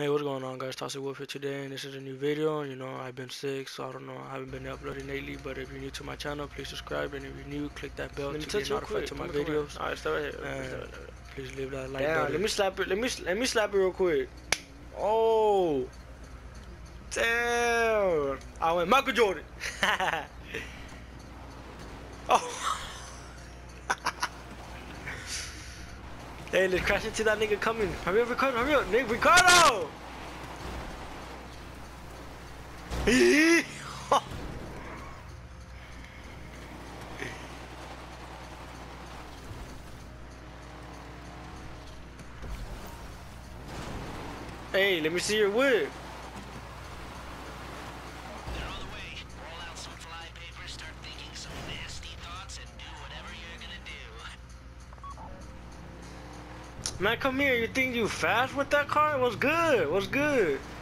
Hey, what's going on, guys? Toxic Wolf here today, and this is a new video. You know, I've been sick, so I don't know. I haven't been uploading lately, but if you're new to my channel, please subscribe, and if you're new, click that bell to get notified to my videos. Alright, start right here. And please leave that like Damn, button. let me slap it. Let me slap it real quick. Oh, damn! I went Michael Jordan. Oh. Hey, let's crash into that nigga coming. Hurry up, Ricardo, hurry up. Nigga, Ricardo! Hey, let me see your whip. They're on the way. Roll out some flypaper, start thinking some nasty thoughts, and do whatever you're gonna do. Man, come here. You think you fast with that car? What's good? What's good?